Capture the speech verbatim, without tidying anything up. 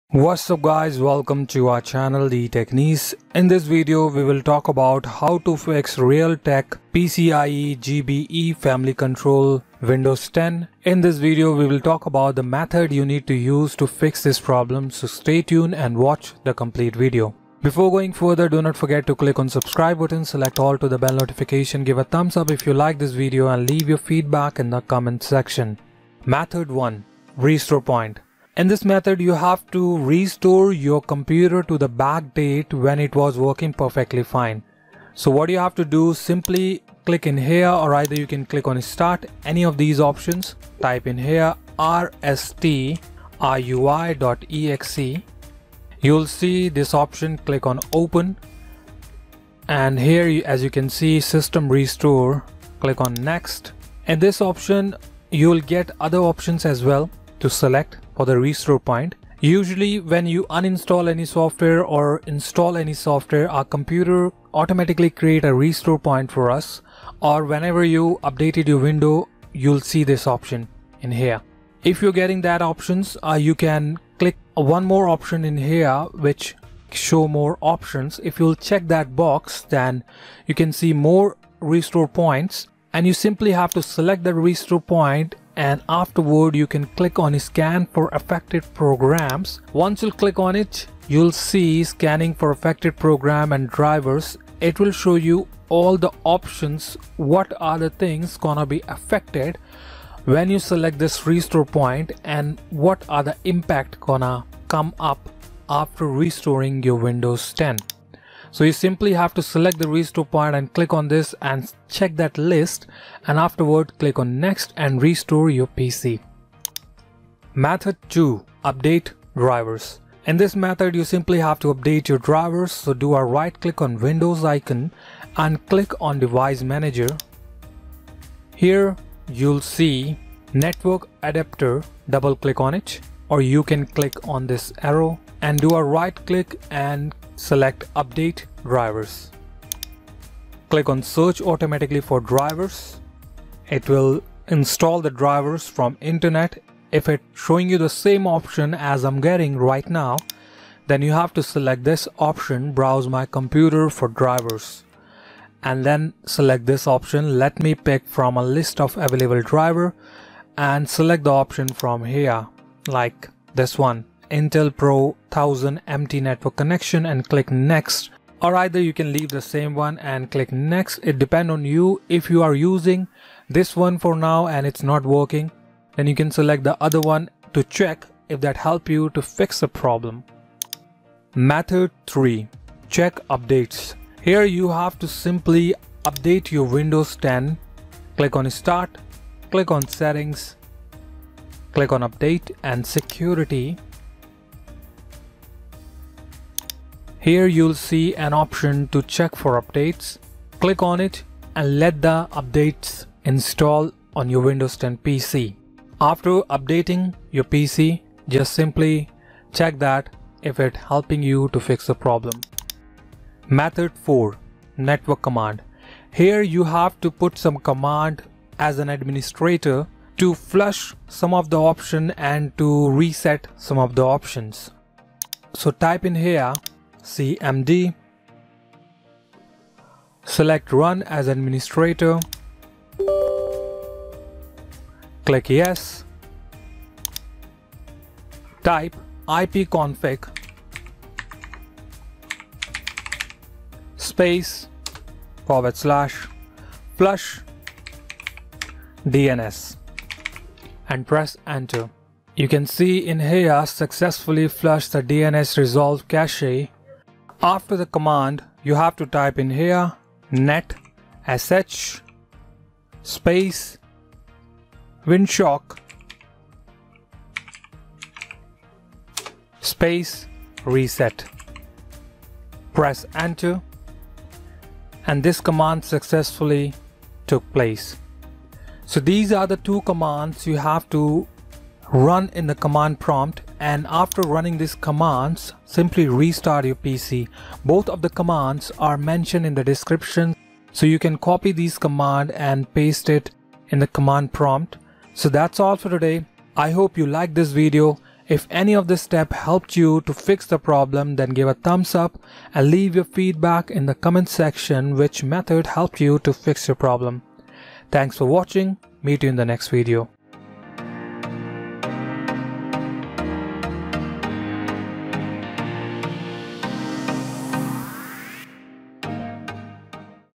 What's up guys, welcome to our channel The Techniques. In this video we will talk about how to fix Realtek PCIe G B E family control Windows ten. In this video we will talk about the method you need to use to fix this problem, so stay tuned and watch the complete video. Before going further, do not forget to click on subscribe button, select all to the bell notification, give a thumbs up if you like this video and leave your feedback in the comment section. Method one. Restore point. In this method, you have to restore your computer to the back date when it was working perfectly fine. So what you have to do, simply click in here, or either you can click on start, any of these options. Type in here R S T R U I dot E X E. You'll see this option, click on open. And here, as you can see, system restore, click on next. In this option, you'll get other options as well to select for the restore point. Usually when you uninstall any software or install any software, our computer automatically create a restore point for us, or whenever you updated your window, you'll see this option in here. If you're getting that options, uh, you can click one more option in here which show more options. If you'll check that box, then you can see more restore points, and you simply have to select the restore point, and afterward you can click on scan for affected programs. Once you click on it, you'll see scanning for affected program and drivers. It will show you all the options, what are the things gonna be affected when you select this restore point, and what are the impact gonna come up after restoring your Windows ten. So you simply have to select the restore point and click on this and check that list, and afterward click on next and restore your P C. Method two. Update drivers. In this method you simply have to update your drivers, so do a right click on Windows icon and click on Device Manager. Here you'll see Network Adapter, double click on it, or you can click on this arrow and do a right click and select update drivers. Click on search automatically for drivers. It will install the drivers from internet. If it's showing you the same option as I'm getting right now, then you have to select this option, browse my computer for drivers, and then select this option, let me pick from a list of available driver, and select the option from here like this one, Intel Pro one thousand empty network connection, and click next, or either you can leave the same one and click next. It depends on you. If you are using this one for now and it's not working, then you can select the other one to check if that help you to fix the problem. Method three. Check updates. Here you have to simply update your Windows ten. Click on start, click on settings, click on update and security. Here you'll see an option to check for updates. Click on it and let the updates install on your Windows ten P C. After updating your P C, just simply check that if it's helping you to fix the problem. Method four. Network command. Here you have to put some command as an administrator to flush some of the option and to reset some of the options. So type in here C M D, select run as administrator, click yes, type ipconfig space forward slash flush D N S and press enter. You can see in here successfully flush the D N S resolve cache. After the command, you have to type in here net sh space winshock space reset. Press enter, and this command successfully took place. So these are the two commands you have to run in the command prompt, and after running these commands, simply restart your P C. Both of the commands are mentioned in the description, so you can copy these commands and paste it in the command prompt. So that's all for today. I hope you liked this video. If any of this step helped you to fix the problem, then give a thumbs up and leave your feedback in the comment section which method helped you to fix your problem. Thanks for watching. Meet you in the next video.